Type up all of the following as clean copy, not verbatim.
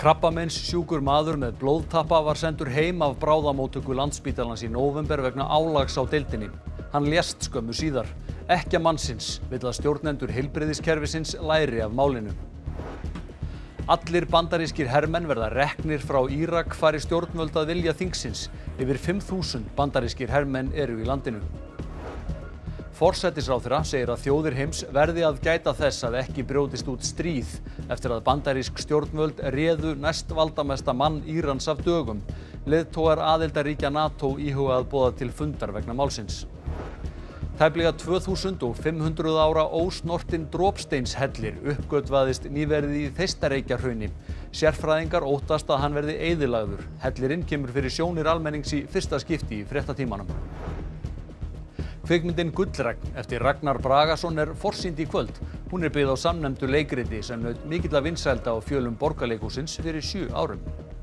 Krabbameinssjúkur maður með blóðtappa var sendur heim af bráðamóttöku Landspítalans í nóvember vegna álags á deildinni. Hann lést skömmu síðar. Ekkja mannsins vill að stjórnendur heilbrigðiskerfisins læri af málinu. Allir bandarískir hermenn verða reknir frá Írak fari stjórnvöld að vilja þingsins. Yfir 5.000 bandarískir hermenn eru í landinu. Forsætisráðherra segir að þjóðir heims verði að gæta þess að ekki brjótist út stríð eftir að bandarísk stjórnvöld réðu næstvaldamesta mann Írans af dögum. Leiðtogar aðildarríkja NATO íhuga að boða til fundar vegna málsins. Tæplega 2500 ára ósnortin dropsteinshellir uppgötvaðist nýverið í Þeistareykjahrauni. Sérfræðingar óttast að hann verði eyðilagður. Hellirinn kemur fyrir sjónir almennings í fyrsta skipti í fréttatímanum. Kvikmyndin Gullregn eftir Ragnar Bragason er forsýnd í kvöld. Hún er byggð á samnefndu leikriti sem naut mikilla vinsælda á fjölum Borgarleikhússins fyrir 7 árum.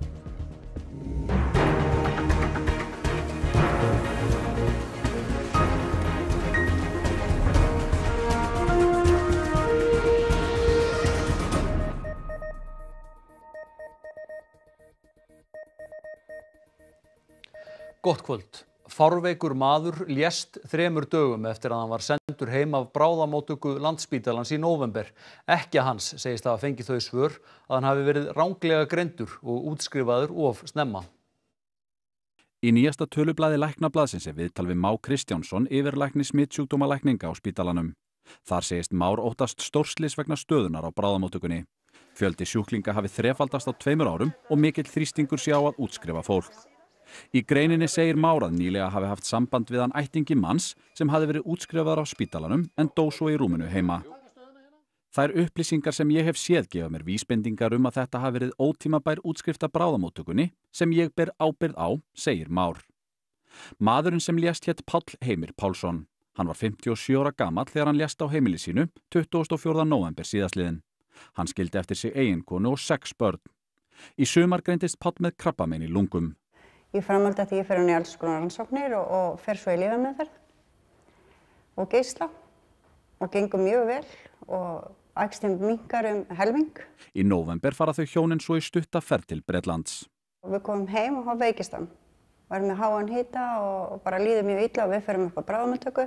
Gott kvöld. Fárveikur maður lést 3 dögum eftir að hann var sendur heim af bráðamóttöku Landspítalans í nóvember. Ekkja hans segist hafa fengið þau svör að hann hafi verið ranglega greindur og útskrifaður of snemma. Í nýjasta tölublaði Læknablaðsins er viðtal við Má Kristjánsson, yfirlækni smitsjúkdómalækninga á spítalanum. Þar segist Már óttast stórslys vegna stöðunar á bráðamóttökunni. Fjöldi sjúklinga hafi þrefaldast á 2 árum og mikill þrýstingur sé á að útskrifa fólk. Í greininni segir Már að nýlega hafi haft samband við hann ættingi manns sem hafi verið útskrifaður á spítalanum en dó svo í rúminu heima. Þær upplýsingar sem ég hef séð gefa mér vísbendingar að þetta hafi verið ótímabær útskrift af bráðamóttökunni sem ég ber ábyrgð á, segir Már. Maðurinn sem lést hét Páll Heimir Pálsson. Hann var 57 ára gamall þegar hann lést á heimili sínu 24. nóvember síðastliðinn. Hann skildi eftir sig eiginkonu og 6 börn. Í sumar greindist Páll með krabbamein í lungum. Í framhaldi að því fer hann í alls konar rannsóknir og fer svo í lyfjameðferð og geisla og gengur mjög vel og æxlinn minnkar helming. Í nóvember fara þau hjónin svo í stutta ferð til Bretlands. Við komum heim og þá veikist hann. Varum með háan hita og bara líður mjög illa og við ferum upp á bráðamóttöku.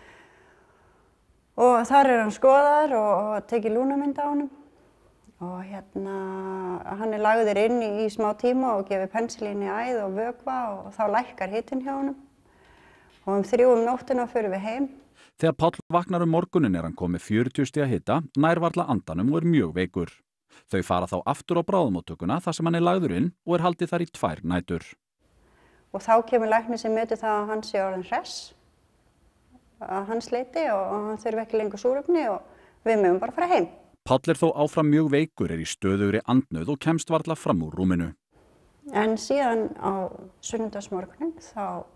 Og þar er hann skoðaður og tekið lúnamynd á honum. Og hann er lagður inn í smá tíma og gefið pensilín í æð og vökva og þá lækkar hitinn hjá honum. Og 3 nóttina förum við heim. Þegar Páll vaknar morguninn er hann komið 40 stiga hita, nær varla andanum og er mjög veikur. Þau fara þá aftur á bráðamóttökuna þar sem hann er lagður inn og er haldið þar í 2 nætur. Og þá kemur læknir sem metur það að hann sé orðinn hress, að hans leyti og hann þurfi ekki lengur súrefni og við mögum bara fara heim. Páll er þó áfram mjög veikur, er í stöðugri andnauð og kemst varla fram úr rúminu. En síðan á sunnudagsmorguninn þá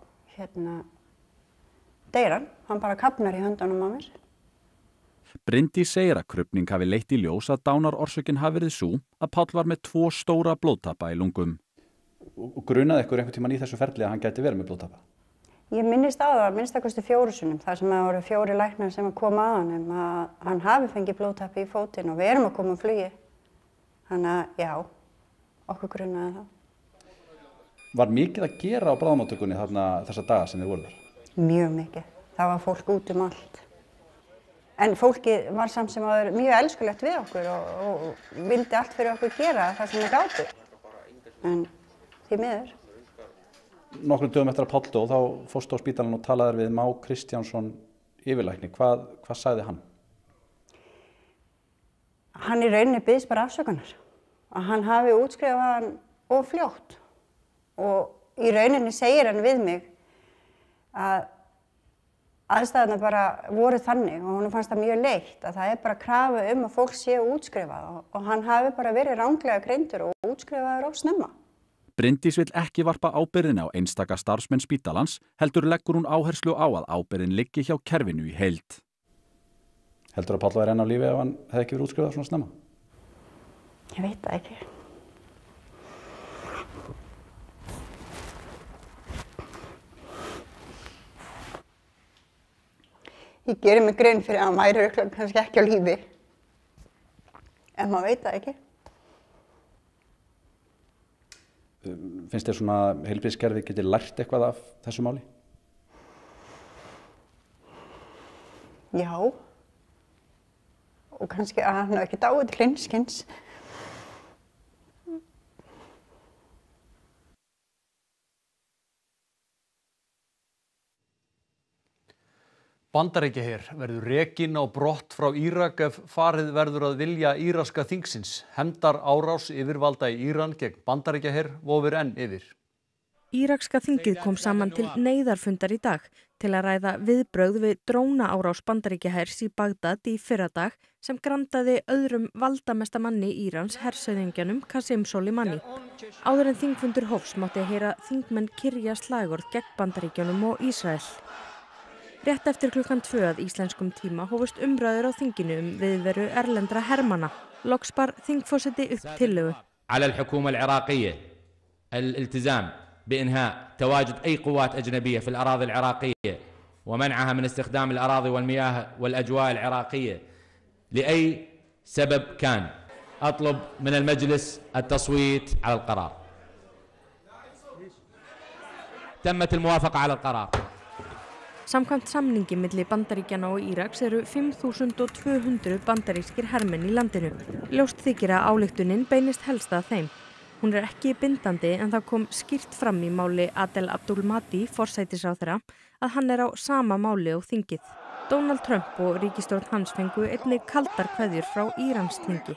deyr hann bara kafnar í höndunum á mér. Bryndís segir að krufning hafi leitt í ljós að dánarorsökin hafi verið sú að Páll var með 2 stóra blóðtappa í lungum. Og grunaði ykkur einhvern tímann í þessu ferli að hann gæti verið með blóðtappa? Ég minnist á það, minnstakosti 4 sinnum, þar sem það voru 4 læknar sem að koma að honum, að hann hafi fengið blóðtappi í fótinn og við erum að koma á flugi. Þannig að já, okkur grunaði það. Var mikið að gera á bráðamóttökunni þessa daga sem þið voru þar? Mjög mikið. Það var fólk út um allt. En fólkið var samt sem var mjög elskulegt við okkur og vildi allt fyrir okkur gera það sem við gátum. En því miður. Nokkrum dögum eftir að Páll dó, þá fórstu á spítalann og talaðir við Má Kristjánsson yfirlækni. Hvað sagði hann? Hann í rauninni biðst bara afsökunar. Að hann hafi útskrifað hann of fljótt. Og í rauninni segir hann við mig að aðstæðurnar bara voru þannig og honum fannst það mjög leitt að það er bara krafa að fólk sé útskrifað og hann hafi bara verið ranglega greindur og útskrifaður of snemma. Bryndís vill ekki varpa ábyrgðinni á einstaka starfsmenn spítalans, heldur leggur hún áherslu á að ábyrgðin liggi hjá kerfinu í heild. Heldur að Páll væri enn á lífi ef hann hefði ekki verið útskrifað svona snemma? Ég veit það ekki. Ég geri mig grein fyrir að hann væri örugglega kannski ekki á lífi. En maður veit það ekki. Finnst þér svona heilbrigðiskerfið geti lært eitthvað af þessu máli? Já. Og kannski að hann ekki dáið til hreinskins. Bandaríkjaher verður rekinn á brott frá Írak ef farið verður að vilja íraska þingsins. Hefndarárás yfirvalda í Íran gegn Bandaríkjaher vofir enn yfir. Írakska þingið kom saman til neyðarfundar í dag til að ræða viðbrögð við drónaárás Bandaríkjahers í Bagdad í fyrradag sem grandaði öðrum valdamesta manni Írans, hershöfðingjanum Qasem Soleimani. Áður en þingfundur hófs mátti heyra þingmenn kyrja slagorð gegn Bandaríkjunum og Ísrael. Rétt eftir klukkan 2 að íslenskum tíma hófust umræður á þinginu viðveru erlendra hermanna. Loks bar þingforseti upp tillögu. على الحكومة العراقية الالتزام بإنهاء تواجد أي قوات أجنبية في الأراضي العراقية ومنعها من استخدام الأراضي والمياه والأجواء العراقية لأي سبب كان. أطلب من المجلس التصويت على القرار. تمت الموافقة على القرار. Samkvæmt samningi milli Bandaríkjanna og Íraks eru 5.200 bandarískir hermenn í landinu. Ljóst þykir að ályktunin beinist helst að þeim. Hún er ekki bindandi en það kom skýrt fram í máli Adel Abdul Mahdi, forsætisráðherra, að hann er á sama máli og þingið. Donald Trump og ríkisstjórn hans fengu einnig kaldar kveðjur frá Íransþingi.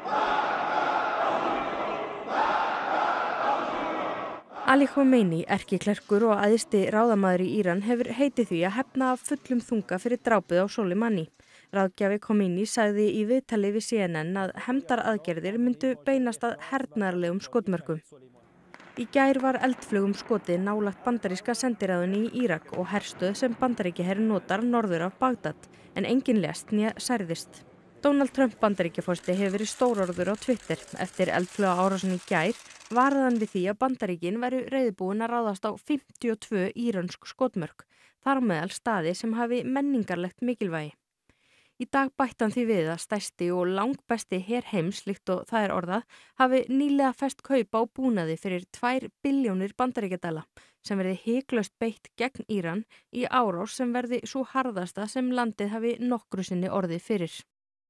Ali Khomeini, erkiklerkur og æðsti ráðamaður í Íran, hefur heitið því að hefna af fullum þunga fyrir drápið á Soleimani. Ráðgjafi Khomeini sagði í viðtali við CNN að hefndaraðgerðir myndu beinast að hernaðarlegum skotmörkum. Í gær var eldflugum skotið nálægt bandaríska sendiráðinu í Írak og herstöð sem Bandaríkjaherinn notar norður af Bagdad, en enginn lést né særðist. Donald Trump Bandaríkjaforseti hefur verið stórorður á Twitter eftir eldflaugaárásin í gær varaði hann við því að Bandaríkin væru reiðubúin að ráðast á 52 írönsk skotmörk, þar á meðal staði sem hafi menningarlegt mikilvægi. Í dag bætti hann því við að stærsti og langbesti her heims, líkt og það er orðað, hafi nýlega fest kaup á búnaði fyrir 2 billjónir bandaríkjadala sem verði hiklaust beitt gegn Íran í árás sem verði svo harðasta sem landið hafi nokkru sinni orðið fyrir.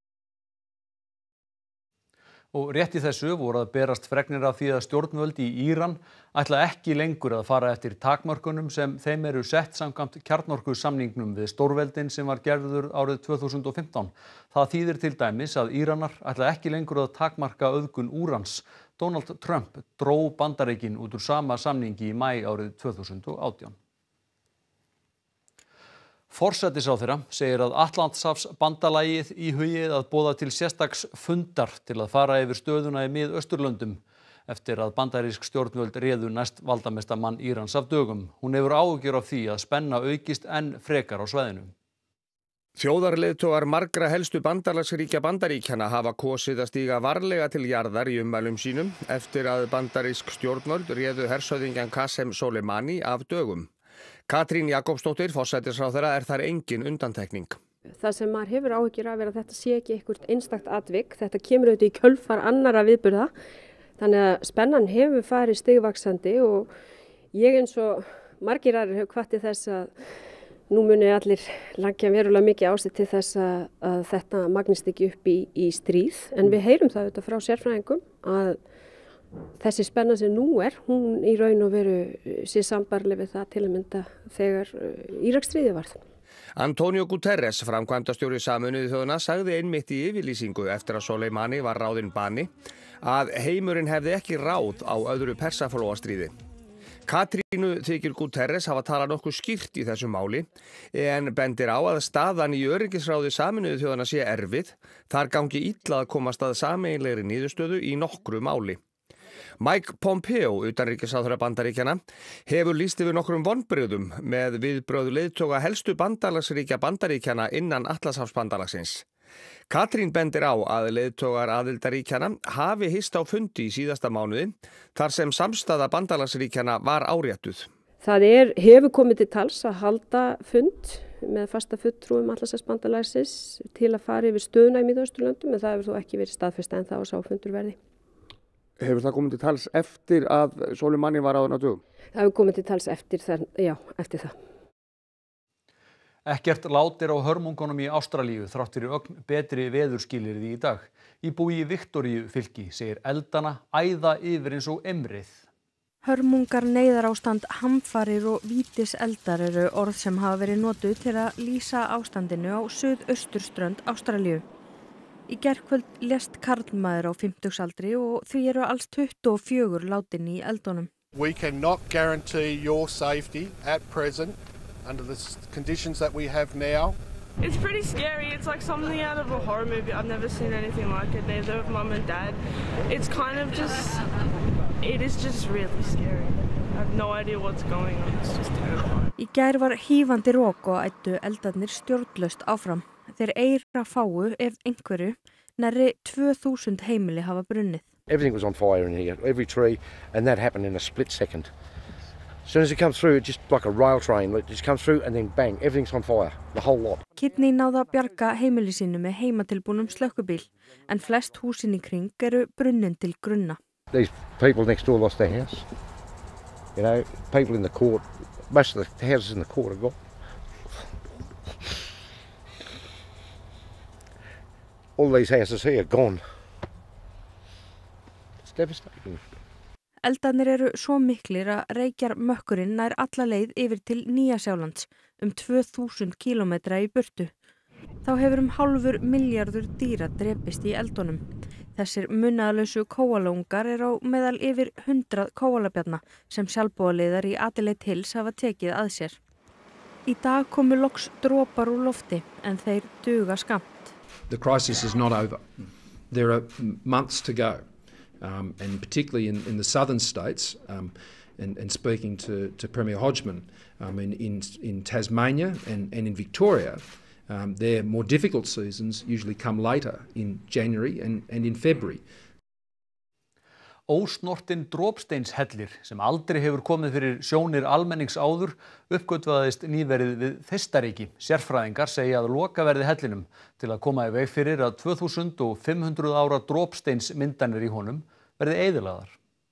Og rétt í þessu voru að berast fregnir af því að stjórnvöld í Íran ætla ekki lengur að fara eftir takmörkunum sem þeim eru sett samkvæmt kjarnorkusamningnum við stórveldin sem var gerður árið 2015. Það þýðir til dæmis að Íranar ætla ekki lengur að takmarka auðgun úrans. Donald Trump dró Bandaríkin út úr sama samningi í maí árið 2018. Forsætisráðherra segir að Atlantshafsbandalagið íhugi að boða til sérstaks fundar til að fara yfir stöðuna í Mið-Austurlöndum eftir að bandarísk stjórnvöld réðu næst valdamesta mann Írans af dögum. Hún hefur áhyggjur af því að spenna aukist enn frekar á svæðinu. Þjóðarleiðtogar margra helstu bandalagsríkja Bandaríkjanna hafa kosið að stíga varlega til jarðar í ummælum sínum eftir að bandarísk stjórnvöld réðu hershöfðingjan Qasem Soleimani af dögum. Katrín Jakobsdóttir, forsætisráðherra, er þar engin undantekning. Það sem maður hefur áhyggjur af er að þetta sé ekki eitthvað einstakt atvik. Þetta kemur auðvitað í kjölfar annarra viðburða. Þannig að spennan hefur farið stigvaxandi og ég eins og margir aðrir hefur hvatt til þess að nú muni allir leggja verulega mikið á sig til þess að þetta magnist ekki upp í stríð. En við heyrum það auðvitað frá sérfræðingum að þessi spenna sem nú hún í raun og veru sé sambarleg við það til að mynda þegar Íraksstríðið varð. Antonio Guterres, framkvæmdastjóri Sameinuðu þjóðanna, sagði einmitt í yfirlýsingu eftir að Soleimani var ráðinn bani að heimurinn hefði ekki ráð á öðru persaflóastríði. Katrínu þykir Guterres hafa talað nokkuð skýrt í þessu máli en bendir á að staðan í öryggisráði Sameinuðu þjóðanna sé erfið, þar gangi illa að komast að sameiginlegri niðurstöðu í nokkru máli. Mike Pompeo, utanríkisráðherra Bandaríkjanna, hefur lýst yfir nokkrum vonbrigðum með viðbrögð leiðtoga helstu bandalagsríkja Bandaríkjanna innan Atlantshafsbandalagsins. Katrín bendir á að leiðtogar aðildarríkjanna hafi hist á fundi í síðasta mánuði þar sem samstaða bandalagsríkjanna var áréttuð. Það hefur komið til tals að halda fund með fasta fulltrúum Atlantshafsbandalagsins til að fara yfir stöðuna í Mið-Austurlöndum en það hefur þó ekki verið staðfest ennþá að sá fundur verði. Hefur það komið til tals eftir að Soleimani var ráðinn á dögum? Það hefur komið til tals eftir það, já, eftir það. Ekkert lát á hörmungunum í Ástralíu þrátt fyrir ögn betri veðurskilyrði í dag. Íbúi í Viktoríufylki segir eldana æða yfir eins og eimrið. Hörmungar, neyðarástand, hamfarir og vítiseldar eru orð sem hafa verið notuð til að lýsa ástandinu á suðausturströnd Ástralíu. Í gærkvöld lést karlmaður á 50-aldri og því eru alls 24 látin í eldunum. We cannot guarantee your safety at present under the conditions that we have now. It's pretty scary. It's like something out of a horror movie. I've never seen anything like it, neither of mum and dad. It's kind of just, it is just really scary. I have no idea what's going on. It's just terrifying. Í gær var hífandi rok og ættu eldarnir stjórnlaust áfram. Þeir eira fáu ef einhverju, nærri 2000 heimili hafa brunnið. Everything was on fire in here, every tree, and that happened in a split second. As soon as it comes through, it's just like a rail train. It just comes through and then bang, everything's on fire, the whole lot. Kidney náða að bjarga heimili sínu með heimatilbúnum slökkubíl, en flest húsin í kring eru brunnin til grunna. These people next door lost their house. You know, people in the court, most of the houses in the court are gone. All these houses here are gone. It's devastating. Eldarnir eru svo miklir að reykjarmökkurinn nær alla leið yfir til Nýja-Sjálands, 2000 kílómetra í burtu. Þá hefur hálfur milljarður dýra drepist í eldunum. Þessir munaðarlausu kóalungar eru á meðal yfir 100 kóalabjarna sem sjálfboðaliðar í Adelaide Hills hafa tekið að sér. Í dag komu loks dropar úr lofti en þeir duga skammt. The crisis is not over. There are months to go, and particularly in the southern states, and speaking to Premier Hodgman, in Tasmania and in Victoria, their more difficult seasons usually come later in January and in February. Ósnortin dropsteinshellir sem aldrei hefur komið fyrir sjónir almennings áður uppgötvaðist nýverið við Þeistareiki. Sérfræðingar segja að loka verði hellinum til að koma í veg fyrir að 2500 ára dropsteinsmyndanir í honum verði eyðilagðar.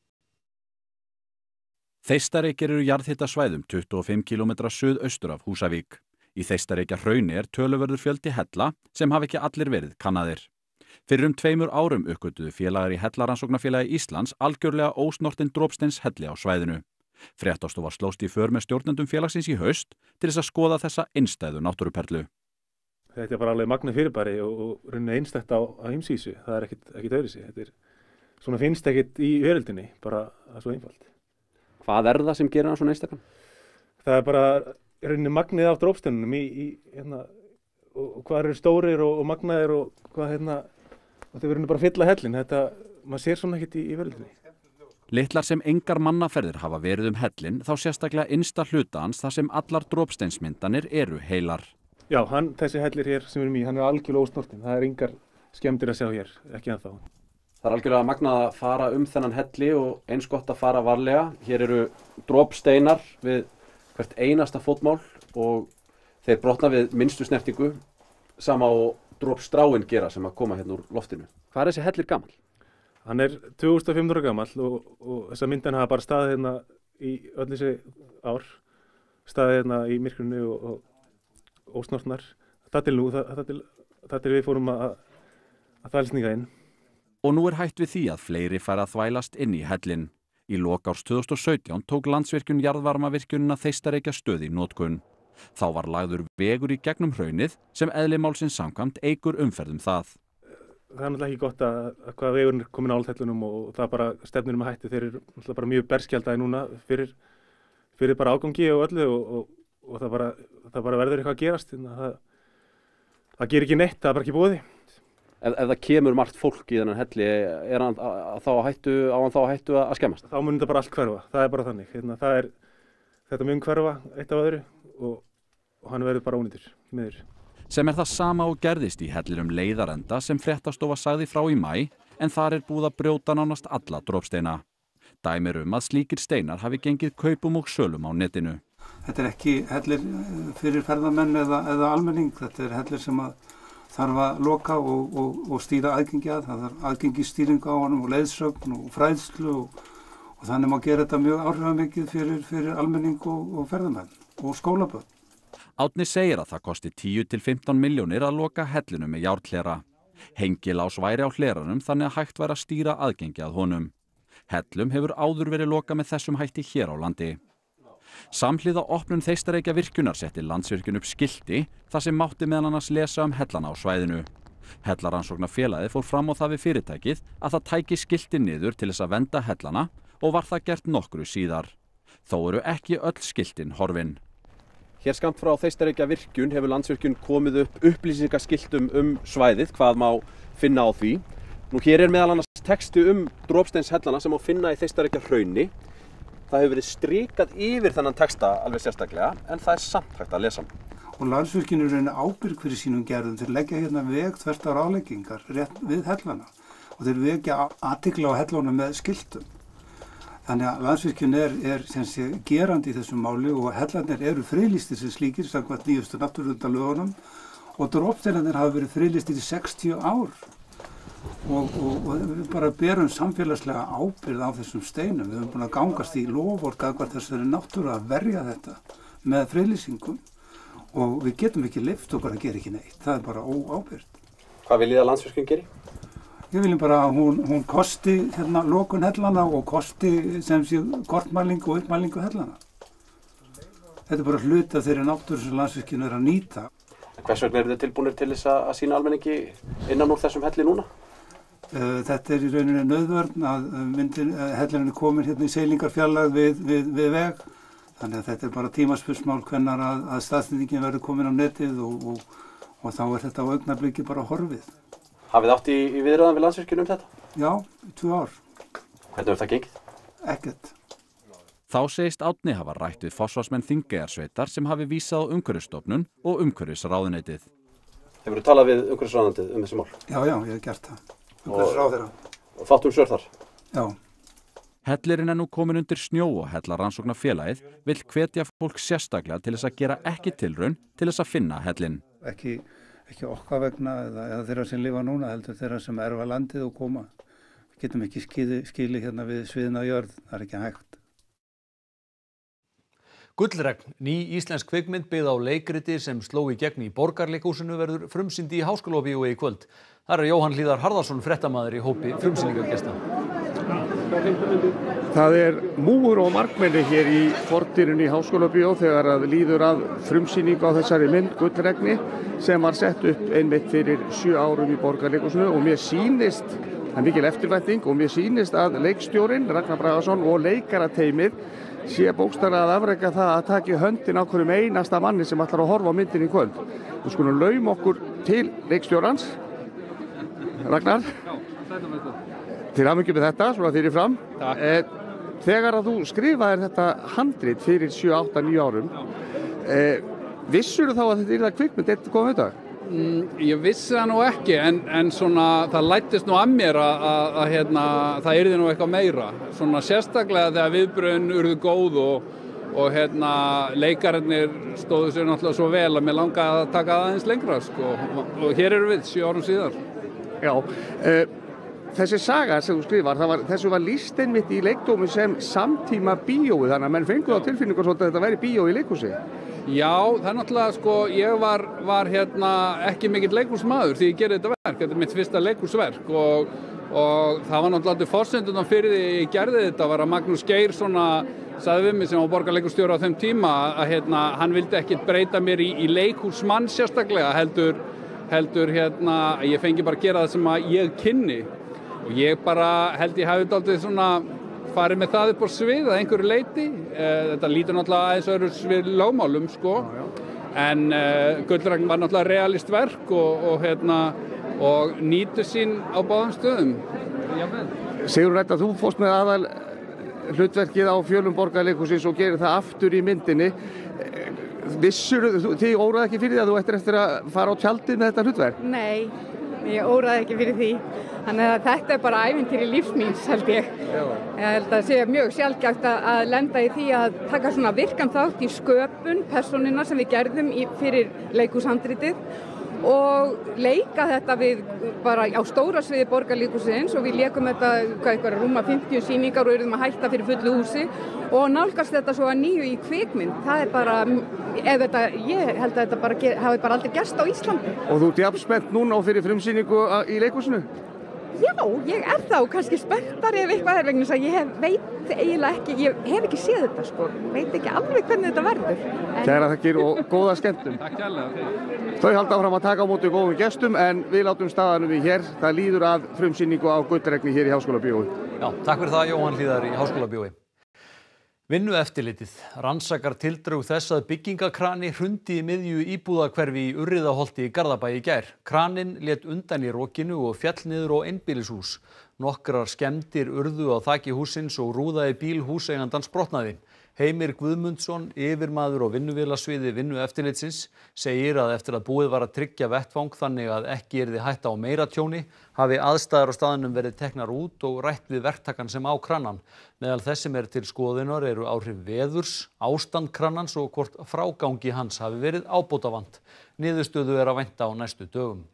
Þeistareikir eru jarðhitasvæðum 25 km suðaustur af Húsavík. Í Þeistareikjahrauni töluverður fjöldi hella sem hafa ekki allir verið kannaðir. Fyrir 2 árum uppgötvuðu félagar í Hellarannsóknarfélagi Íslands algjörlega ósnortin dropsteinshelli á svæðinu. Fréttastofa slóst í för með stjórnendum félagsins í haust til þess að skoða þessa einstæðu náttúruperlu. Þetta bara alveg magnað fyrirbæri og rauninni einstætt á heimsvísu. Það ekkert öðruvísi. Svona finnst ekkert í veröldinni, bara það er svo einfalt. Hvað það sem gerir hann svona einstakann? Það bara rauninni magnið af dropsteinunum og hvað eru stórir og magnaðir og hvað þetta verður bara að fylla hellin. Maður sér svona ekkert í veröldinni. Litlar sem engar mannaferðir hafa verið hellin, þá sérstaklega innsta hluta hans þar sem allar dropsteinsmyndanir eru heilar. Já, þessi hellir hér sem við erum í, hann er algjörlega ósnortinn. Það er engar skemmdir að sjá hér, ekki ennþá. Það er algjörlega magnað að fara þennan helli og eins gott að fara varlega. Hér eru dropsteinar við hvert einasta fótmál og þeir brotna við minnstu snertingu, sama og dropstráin gera sem að koma hérna úr loftinu. Hvað er þessi hellir gamall? Hann er 2500 gamall og þessar myndan hafa bara staðið hérna í öll þessi ár, staðið hérna í myrkrinu og ósnortnar. Það til við fórum að þvælsninga inn. Og nú er hætt við því að fleiri færa að þvælast inn í hellinn. Í lok árs 2017 tók Landsvirkjun jarðvarmavirkjunina Þeistareikjastöð í notkun. Þá var lagður vegur í gegnum hraunið sem eðli málsins samkvæmt eykur umferð það. Það er náttúrulega ekki gott að hvað vegurinn er komin á hellunum og það bara stefnir með hætti. Þeir eru náttúrulega bara mjög berskjaldaði núna fyrir bara ágangi og öllu og það bara verður eitthvað að gerast. Það gerir ekki neitt, það er bara ekki búið. Ef það kemur margt fólk í þennan helli, er hann þá á hættu að skemmast? Þá mun þetta bara allt hverfa, það er bara þannig. Þetta mun hverfa eitt af öðru og hann verður bara ónýtur miður. Sem er það sama og gerðist í hellinum Leiðarenda sem Fréttastofa sagði frá í maí, en þar er búið að brjóta nánast alla dropsteina. Dæmi að slíkir steinar hafi gengið kaupum og sölum á netinu. Þetta er ekki hellir fyrir ferðamenn eða almenning, þetta er hellir sem að þarf að loka og stýra aðgengi að. Það þarf aðgengisstýringu á honum og leiðsögn og fræðslu og þannig má gera þetta mjög áhrifamikið fyrir almenning og ferðamenn og skólabörn. Árni segir að það kosti 10 til 15 milljónir að loka hellinu með járnhlera. Hengilás væri á hleranum þannig að hægt væri að stýra aðgengi að honum. Hellum hefur áður verið lokað með þessum hætti hér á landi. Samhliða opnun Þeistareykjavirkjunar setti Landsvirkjun upp skilti þar sem mátti meðal annars lesa hellana á svæðinu. Hellarannsóknarfélagið fór fram á það við fyrirtækið að það tæki skilti niður til þess að vernda hellana og var það gert nokkru síðar. Þó eru ekki öll skiltin horfin. Hér skammt frá Þeistareykjavirkjun hefur Landsvirkjun komið upp upplýsingaskiltum svæðið, hvað má finna á því. Nú hér meðal annars texti dropsteinshellana sem má finna í Þeistareykjahrauni. Það hefur verið strikað yfir þennan texta alveg sérstaklega, en það samt hægt að lesa. Og Landsvirkjun er rauninni ábyrg fyrir sínum gerðum. Þeir leggja hérna veg þvert á ráðleggingar rétt við hellana og þeir vekja athygli á hellunum með skiltum. Þannig að Landsvirkjun er gerandi í þessu máli og hellarnir eru friðlýstir sem slíkir samkvæmt nýjustu náttúruverndarlögunum og dropsteinarnir hafa verið friðlýstir í 60 ár. Og við bara berum samfélagslega ábyrgð á þessum steinum. Við höfum búin að gangast í loforð gagnvart þessari náttúru að verja þetta með friðlýsingum og við getum ekki leyft okkur að gera ekki neitt. Það er bara óábyrgt. Hvað viljið að Landsvirkjun geri? Ég viljum bara að hún kosti lokun hellana og kosti kortmælingu og uppmælingu hellana. Þetta er bara hluti af þeirri náttúru sem Landsvirkjun er að nýta. Hvers vegna eru þið tilbúnir til þess að sýna almenningi innan úr þessum helli núna? Þetta er í rauninni nauðvörn að hellirinn er komin hérna í seilingarfjarlægð við veg. Þannig að þetta er bara tímaspursmál hvenær að staðsetningin verður komin á netið og þá er þetta á augnabliki bara horfið. Hafið átt í viðræðum við Landsvirkjun þetta? Já, 2 ár. Hvernig hefur það gengið? Ekkert. Þá segist Árni hafa rætt við forsvarsmenn Þingeyjarsveitar sem hafi vísað á Umhverfisstofnun og Umhverfisráðuneytið. Hefurðu talað við Umhverfisráðuneytið þessi mál? Já, ég hef gert það. Umhverfisráðherra. Og fátt svör þar? Já. Hellirinn er nú komin undir snjó og Hellarannsóknarfélagið vill hvetja fólk sérstaklega til þess að gera ekki tilraun til þess að finna hellinn. Ekki okkar vegna eða þeirra sem lifa núna, heldur þeirra sem erfa landið og koma. Við getum ekki skilið hérna við sviðna jörð, það er ekki hægt. Gullregn, ný íslensk kvikmynd byggð á leikriti sem sló í gegn í Borgarleikhúsinu verður frumsýnd í Háskólabíói í kvöld. Þar er Jóhann Hlíðar Harðarson fréttamaður í hópi frumsýningargesta. Það er múgur og margmenni hér í fordyrinni í Háskólabíó þegar að líður að frumsýningu á þessari mynd Gullregni sem var sett upp einmitt fyrir 7 árum í Borgarleikhúsinu og mér sýnist, það er mikil eftirvænting og mér sýnist að leikstjórinn Ragnar Bragason og leikarateymið sé bókstaflega að afreka það að taka höndin á hverjum einasta manni sem ætlar að horfa á myndin í kvöld. Við skulum lauma okkur til leikstjórans. Ragnar, til hamingju með þetta, svona fyrir fram. Þegar að þú skrifaðir þetta handrit fyrir 7, 8, 9 árum, vissur þú þá að þetta er kvikmynd eitt góðan auðvitað? Ég vissi það nú ekki en svona það læddist nú að mér að það yrði nú eitthvað meira. Svona sérstaklega þegar viðbrögðin urðu góð og leikararnir stóðu sér náttúrulega svo vel að mér langaði að taka það aðeins lengra sko. Og hér eru við 7 árum síðar. Já, þessi saga sem þú skrifar, þessu var lýst einmitt í leikdómi sem samtíma bíói, þannig að menn fengu á tilfinningu að þetta væri bíó í leikhúsi. Já, það er náttúrulega sko, ég var ekki mikill leikhúsmaður því ég gerði þetta verk, þetta er mitt fyrsta leikhúsverk og það var náttúrulega forsendurnar fyrir því ég gerði þetta var að Magnús Geir sagði við mig sem var borgarleikhússtjóri á þeim tíma að hann vildi ekkert breyta mér í leikhúsmann sérstaklega heldur ég fengi bara að gera það sem að ég kynni og ég bara held ég hafi dálítið svona farið með það upp á svið að einhverju leyti. Þetta lítur náttúrulega aðeins öðru svið lögmálum sko. En Gullregn var náttúrulega realist verk og nýtur sín á báðum stöðum. Sigurður Edda, þú fórst með aðal hlutverkið á fjölum Borgarleikhússins og gerir það aftur í myndinni. Þið óraði ekki fyrir því að þú ættir eftir að fara á tjaldið með þetta hlutverk? Nei, ég óraði ekki fyrir því. Þannig að þetta er bara ævintýri lífsmíns held ég. Ég held að það sé mjög sjaldgæft að lenda í því að taka svona virkan þátt í sköpun persónuna sem við gerðum fyrir leikhúshandritið og leika þetta við bara á stóra sviði Borgarleikhússins og við leikum þetta eitthvað rúma 50 sýningar og erum að hætta fyrir fullu húsi og nálgast þetta svo að nýju í kvikmynd. Það bara, ég held að þetta bara hafi bara aldrei gerst á Íslandi. Og þú ert jafn spennt núna fyrir frumsýningu í leikhúsinu? Já, ég þá kannski spenntari ef eitthvað vegna þess að ég veit eiginlega ekki, ég hef ekki séð þetta sko, veit ekki alveg hvernig þetta verður. Kæra þakkir og góða skemmtun. Takk kærlega. Þau halda áfram að taka á móti góðum gestum en við látum staðanum við hér. Það líður að frumsýningu á Gullregni hér í Háskólabíói. Já, takk fyrir það Jóhann Hlíðar í Háskólabíói. Vinnueftirlitið rannsakar tildrög þess að byggingakrani hrundi í miðju íbúðahverfi í Urriðaholti í Garðabæ í gær. Kraninn lét undan í rokinu og féll niður á einbýlishús. Nokkrar skemmdir urðu á þaki hússins og rúða í bíl húseigandans brotnaði. Heimir Guðmundsson, yfirmaður á vinnuvélasviði Vinnueftirlitsins, segir að eftir að búið var að tryggja vettvang þannig að ekki yrði hætta á meira tjóni, hafi aðstæður á staðnum verið teknar út og rætt við verktakann sem á kranann. Meðal þess sem til skoðunar eru áhrif veðurs, ástand kranans og hvort frágangi hans hafi verið ábótavant. Niðurstöðu að vænta á næstu dögum.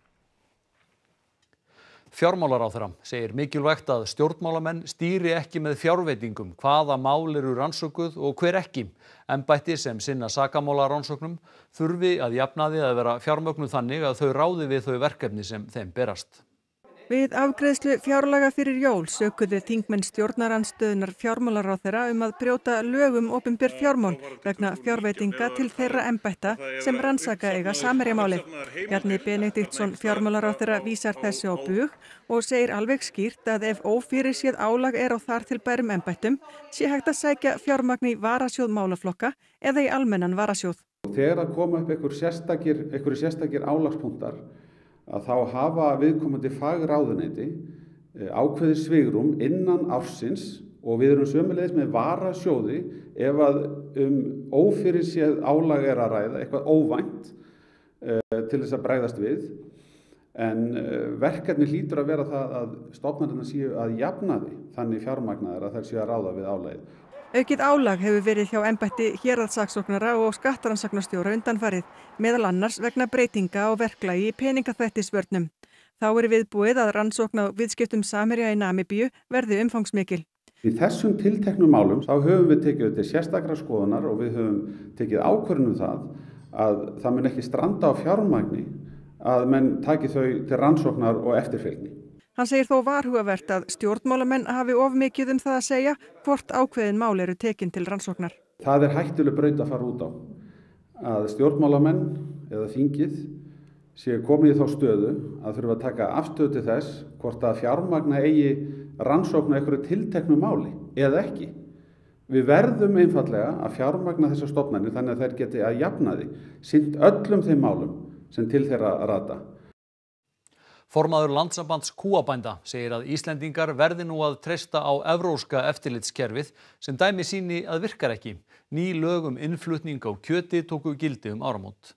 Fjármálaráðherra segir mikilvægt að stjórnmálamenn stýri ekki með fjárveitingum hvaða mál eru rannsökuð og hver ekki. Embætti sem sinna sakamálarannsóknum þurfi að jafnaði að vera fjármögnuð þannig að þau ráði við þau verkefni sem þeim berast. Við afgreiðslu fjárlaga fyrir jól sökuðu þingmenn stjórnarandstöðunar fjármálaráðherra að brjóta lög opinber fjármál vegna fjárveitinga til þeirra embætta sem rannsaka eiga Samherjamálið. Bjarni Benediktsson fjármálaráðherra vísar þessu á bug og segir alveg skýrt að ef ófyrirséð álag á þar til bærum embættum sé hægt að sækja fjármagn í varasjóð málaflokka eða í almennan varasjóð. Þegar að koma upp einhverjir sérstakir álagspunktar að þá hafa viðkomandi fagráðuneyti ákveðið svigrúm innan ársins og við erum sömuleiðis með varasjóði ef að ófyrirséð álag að ræða, eitthvað óvænt til þess að bregðast við. En verkefni hlýtur að vera það að stofnanirnar séu að jafnaði þannig fjármagnaðar að þær séu að ráða við álagið. Aukið álag hefur verið hjá embætti héraðssaksóknara og skattrannsóknarstjóra undanfarið, meðal annars vegna breytinga á verklagi í peningaþvættisvörnum. Þá viðbúið að rannsókn á viðskiptum Samherja í Namibíu verði umfangsmikil. Í þessum tilteknum málum þá höfum við tekið til sérstakra skoðunar og við höfum tekið ákvörðun það að það mun ekki stranda á fjármagni að menn taki þau til rannsóknar og eftirfylgni. Hann segir þó varhugavert að stjórnmálamenn hafi of mikið það að segja hvort ákveðin mál eru tekin til rannsóknar. Það hættuleg braut að fara út á. Að stjórnmálamenn eða þingið séu komið í þá stöðu að þurfa að taka afstöðu til þess hvort að fjármagna eigi rannsókn á einhverju tilteknu máli eða ekki. Við verðum einfallega að fjármagna þessar stofnanir þannig að þær geti að jafnaði sinnt öllum þeim málum sem til þeirra rata. Formaður Landssambands kúabænda segir að Íslendingar verði nú að treysta á evrópska eftirlitskerfið sem dæmi sýni að virkar ekki. Ný lög innflutning á kjöti tóku gildi áramót.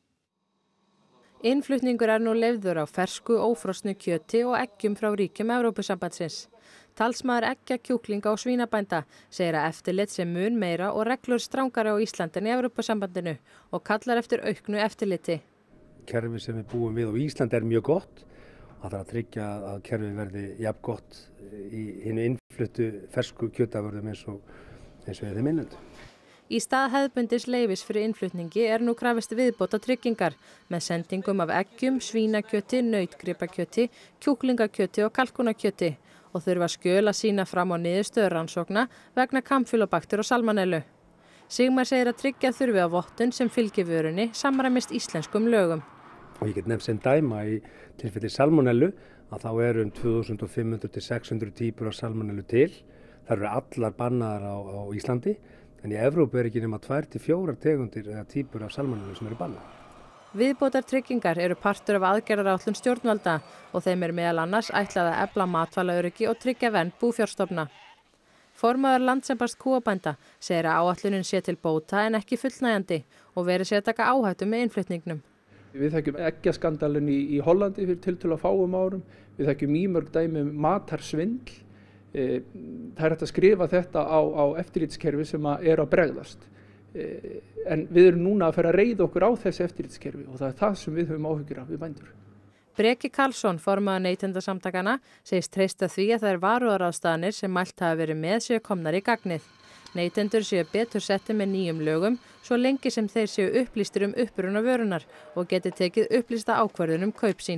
Innflutningur nú leyfður á fersku, ófrosnu kjöti og eggjum frá ríkjum Evrópusambandsins. Talsmaður eggja, kjúklinga og svínabænda segir að eftirlit sé mun meira og reglur strangari á Íslandi en í Evrópusambandinu og kallar eftir auknu eftirliti. Kerfið sem við búum við á Íslandi mjög gott. Það þarf að tryggja að kerfið verði jafn gott í hinu innfluttu fersku kjötafurðum eins og við þeim innlendu. Í stað hefðbundins leyfis fyrir innflutningi nú krafist viðbóta tryggingar með sendingum af eggjum, svínakjöti, nautgripakjöti, kjúklingakjöti og kalkunakjöti og þurfa skjöl að sýna fram á niðurstöður rannsókna vegna kampýlóbakter og salmonellu. Sigmar segir að tryggja þurfi á vottun sem fylgir vörunni samræmist íslenskum lögum. Og ég get nefnt sem dæma í tilfelli salmonellu að þá eru 2500 til 600 típur af salmonellu til. Það eru allar bannaðar á Íslandi, en í Evrópu ekki nema 2 til 4 tegundir eða típur af salmonellu sem eru bannaðar. Viðbótartryggingar eru partur af aðgerðaráætlun stjórnvalda og þeim meðal annars ætlað að efla matvælaöryggi og tryggja vernd búfjárstofna. Formaður Landssambands kúabænda segir að áætlunin sé til bóta en ekki fullnægjandi og verið sé að taka áhættu með innflutningnum. Við þekkjum eggjasskandalinn í Hollandi fyrir tiltölulega fáum árum. Við þekkjum mýmörg dæmi matarsvindl. Það hægt að skrifa þetta á eftirlitskerfi sem að bregðast. En við erum núna að fara að reiða okkur á þessi eftirlitskerfi og það er það sem við höfum áhyggjur af við bændur. Breki Karlsson, formaður Neytendasamtakanna, segist treysta því að þær varúðarráðstafanir sem mælt hafa verið með séu komnar í gagnið. Neytendur séu betur settir með nýjum lögum svo lengi sem þeir séu upplýstir uppruna vörunnar og geti tekið upplýsta ákvörðun kaup sín.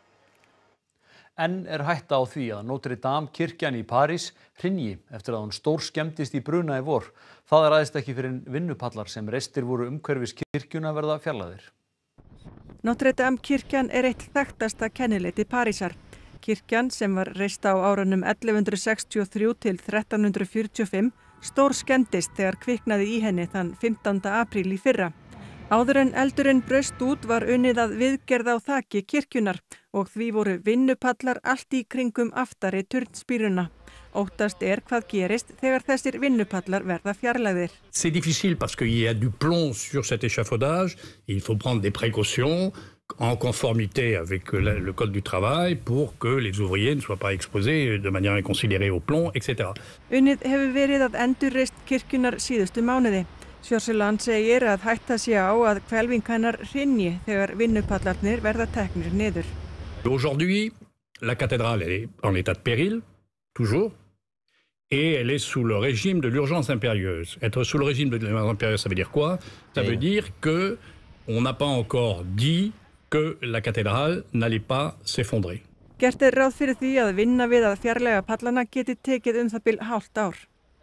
Enn hætta á því að Notre Dame kirkjan í París hrynji eftir að hún stórskemmdist í bruna í vor. Það ræðst ekki fyrir vinnupallar sem reistir voru umhverfis kirkjuna verða fjarlægðir. Notre Dame kirkjan eitt þekktasta kennileiti Parísar. Kirkjan sem var reist á árunum 1163 til 1345 stórskemmdist þegar kviknaði í henni þann 15. apríl í fyrra. Áður en eldurinn braust út var unnið að viðgerð á þaki kirkjunar og því voru vinnupallar allt í kringum aftari turnspíruna. Óttast hvað gerist þegar þessir vinnupallar verða fjarlægðir. C'est difficile parce qu'il y a du plomb sur cet échafaudage, il faut prendre des précautions en conformité avec le code du travail pour que les ouvriers ne soient pas exposés de manière inconsidérée au plomb, etc. Unnið hefur verið að endurreist kirkjunar síðustu mánuði. Sjórseland segir að hætta sé á að hvelfing hennar hrynji þegar vinnupallarnir verða teknir niður. Aujourd'hui, la cathédrale est en état de péril, toujours, et elle est sous le régime de l'urgence impérieuse. Être sous le régime de l'urgence impérieuse, ça veut dire quoi? Ça veut dire que on n'a pas encore dit que la cathédrale n'allait pas s'effondrer. Gert ráð fyrir því að vinna við að fjarlæga pallana geti tekið það bil hálft ár.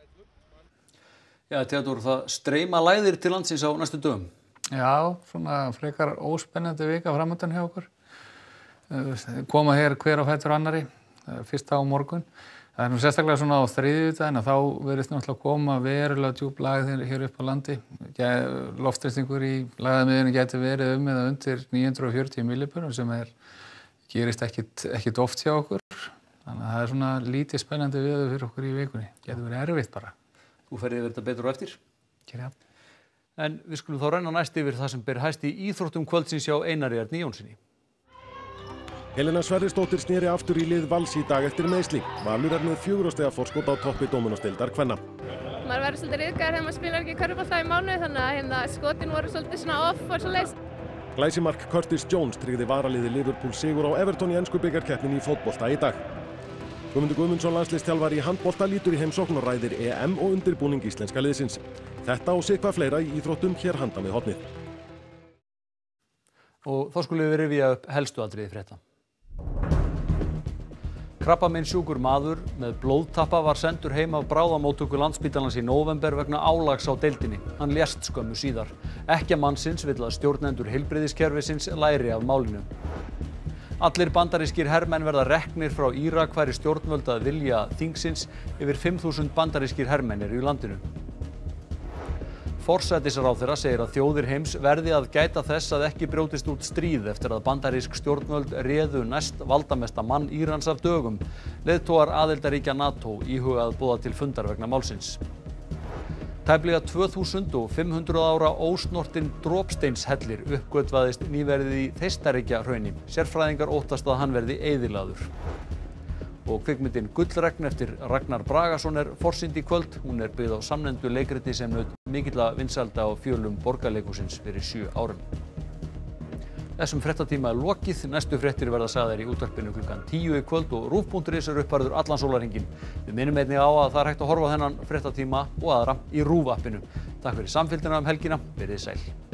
Já, Theodór, það streyma lægðir til landsins á næstu dögum. Já, svona frekar óspennandi vika framöndan hjá okkur. Koma hér hver á fætur annari, fyrst á morgun. Það nú sérstaklega svona á þriðjudaginn að þá verðist náttúrulega koma verulega djúp lægð hér upp á landi. Loftþrýstingur í lægðamiðjunni gæti verið eða undir 940 millibörum sem gerist ekkit oft hjá okkur. Þannig að það svona lítið spennandi veður fyrir okkur í vikunni. Gæti verið erfitt bara. Þú ferði yfir þetta betur á eftir. Kjærlega. En við skulum þá renna næst yfir það sem ber hæst í íþróttum kvöldsins hjá Einari Erni Jónssoni. Helena Sverrisdóttir sneri aftur í lið Vals í dag eftir meiðsli. Valur með 4 stiga forskot á toppi Dómnasdeildar kvenna. Maður verður svolítið ryðgaður þegar maður spilar ekki körfubolta í mánuði þannig að skotin voru svolítið svona off og svoleiðis. Glæsimark Curtis Jones tryggði varaliði Liverpool sigur á Everton í ensku bikarkeppninni í fótbolta í dag. Guðmundur Guðmundsson landsliðsþjálfari í handbolta lítur í heimsókn og ræðir EM og undirbúning íslenska liðsins. Þetta og sitthvað fleira í íþróttum hér handan við hornið. Og þá skulum við rifja upp helstu atriði frétta. Krabbameinssjúkur maður með blóðtappa var sendur heim af bráðamóttöku Landspítalans í nóvember vegna álags á deildinni. Hann lést skömmu síðar. Ekkja mannsins vill að stjórnendur heilbrigðiskerfisins læri af málinu. Allir bandarískir hermenn verða reknir frá Írak væri stjórnvöld að vilja þingsins. Yfir 5.000 bandarískir hermenn eru í landinu. Forsætisráðherra segir að þjóðir heims verði að gæta þess að ekki brjótist út stríð eftir að bandarísk stjórnvöld réðu næst valdamesta mann Írans af dögum. Leiðtogar aðildarríkja NATO íhuga að boða til fundar vegna málsins. Tæplega 2500 ára ósnortinn dropsteinshellir uppgötvaðist nýverið í Þeistareykjahrauni. Sérfræðingar óttast að hann verði eyðilagður. Og kvikmyndin Gullregn eftir Ragnar Bragason forsýnd í kvöld. Hún byggð á samnefndu leikriti sem naut mikilla vinsælda á fjölum Borgarleikhússins fyrir 7 árum. Þessum fréttatíma lokið. Næstu fréttir verða sagðar í útvarpinu klukkan 10 í kvöld og RÚV.is uppfærður allan sólarhringinn. Við minnum einnig á að það hægt að horfa á þennan fréttatíma og aðra í RÚV appinu. Takk fyrir samfylgdina helgina. Verið sæl.